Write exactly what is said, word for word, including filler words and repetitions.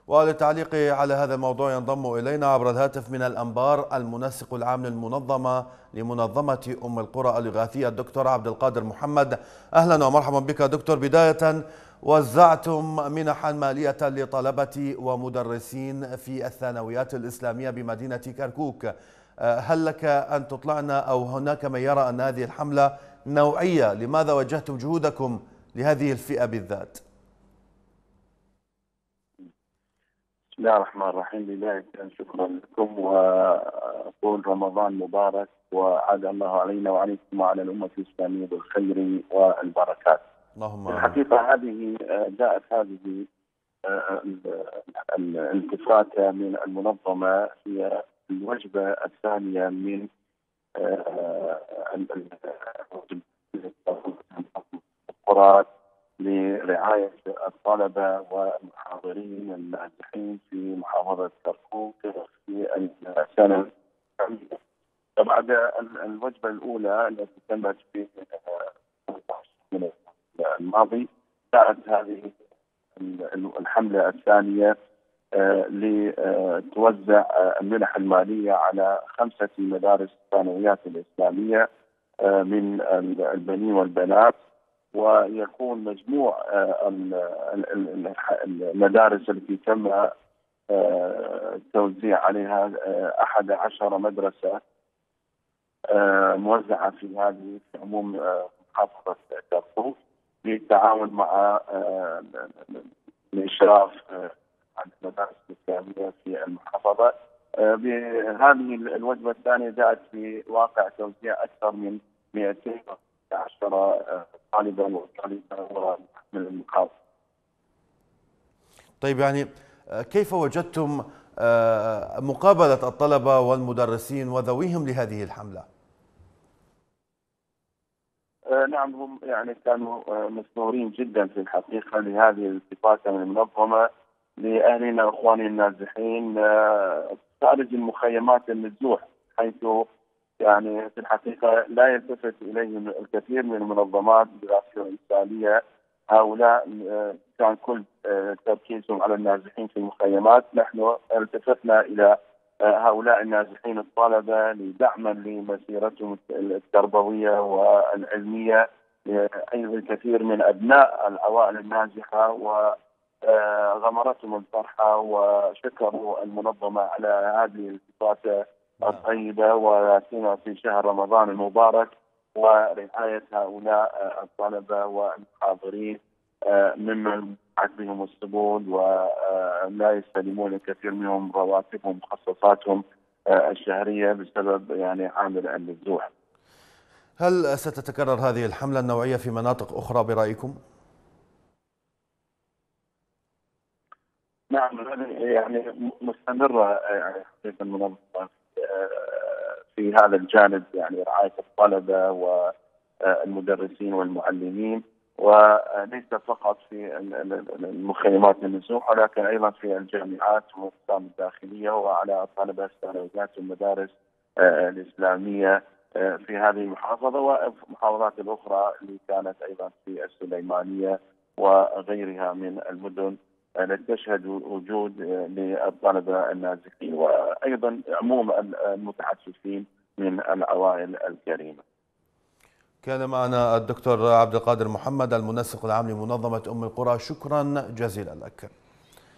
وللتعليق على هذا الموضوع ينضم إلينا عبر الهاتف من الأنبار المنسق العام للمنظمة لمنظمة أم القرى الإغاثية الدكتور عبد القادر محمد. أهلا ومرحبا بك دكتور. بداية، وزعتم منحا مالية لطلبة ومدرسين في الثانويات الإسلامية بمدينة كركوك. هل لك أن تطلعنا، أو هناك من يرى أن هذه الحملة نوعية؟ لماذا وجهتم جهودكم لهذه الفئة بالذات؟ بسم الله الرحمن الرحيم. بداية شكرا لكم وأقول رمضان مبارك، وعاد الله علينا وعليكم وعلى الأمة الإسلامية بالخير والبركات. اللهم الحقيقة هذه جاءت هذه الالتفاتة من المنظمة هي الوجبة الثانية من القرى لرعاية الطلبة والمحاضرين الناجحين في محافظة كركوك في السنة. طبعا الوجبة الأولى التي تمت في الماضي كانت هذه الحملة الثانية لتوزع المنح المالية على خمسة مدارس الثانويات الإسلامية من البنين والبنات، ويكون مجموع المدارس التي تم التوزيع عليها أحد عشر مدرسة موزعة في هذه في عموم محافظة كركوك بالتعاون مع الإشراف على المدارس الإسلامية في المحافظة. بهذه الوجبة الثانية جاءت في واقع توزيع أكثر من مئتين وعشرة طالبا وطالبة من المحافظة. طيب، يعني كيف وجدتم مقابلة الطلبة والمدرسين وذويهم لهذه الحملة؟ نعم، هم يعني كانوا مسرورين جدا في الحقيقة لهذه الالتفاتة من المنظمة لأهلنا وإخواننا النازحين خارج المخيمات النزوح، حيث يعني في الحقيقة لا يلتفت إليهم الكثير من المنظمات الإغاثية الإنسانية. هؤلاء كان كل تركيزهم على النازحين في المخيمات. نحن التفتنا إلى هؤلاء النازحين الطلبة لدعما لمسيرتهم التربوية والعلمية. أيضا الكثير من أبناء العوائل النازحة وغمرتهم الفرحة وشكروا المنظمة على هذه الالتفاتة الطيبة، ويأتينا في شهر رمضان المبارك ورعاية هؤلاء الطلبة والمحاضرين ممن عاد بهم السبل ولا يستلمون الكثير منهم رواتبهم ومخصصاتهم الشهرية بسبب يعني عامل النزوح. هل ستتكرر هذه الحملة النوعية في مناطق أخرى برأيكم؟ نعم، يعني مستمرة يعني حقيقة المنظمة في هذا الجانب، يعني رعاية الطلبة والمدرسين والمعلمين، وليس فقط في المخيمات النزوح ولكن أيضا في الجامعات والأقسام الداخلية وعلى طلبة الثانويات والمدارس الإسلامية في هذه المحافظة والمحافظات الأخرى اللي كانت أيضا في السليمانية وغيرها من المدن التي تشهد وجود للطلبة النازحين وأيضا عموم المتحدثين من العوائل الكريمة. كان معنا الدكتور عبد القادر محمد المنسق العام لمنظمة أم القرى. شكرا جزيلا لك.